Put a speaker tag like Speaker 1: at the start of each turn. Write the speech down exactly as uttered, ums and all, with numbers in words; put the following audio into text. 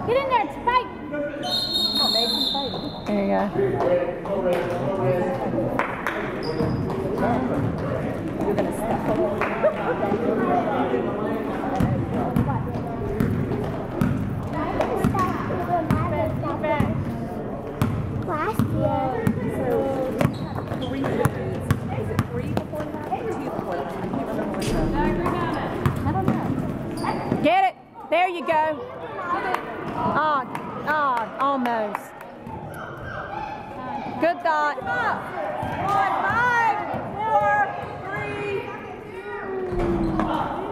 Speaker 1: Get in there, spike. There you go. You're gonna step
Speaker 2: Last year.
Speaker 3: Three fifties. Is it three before that? Or two before that? I can't remember what the... I don't know.
Speaker 1: Get it. There you go. Ah, ah, almost. Good thought.
Speaker 3: One, five, four, three.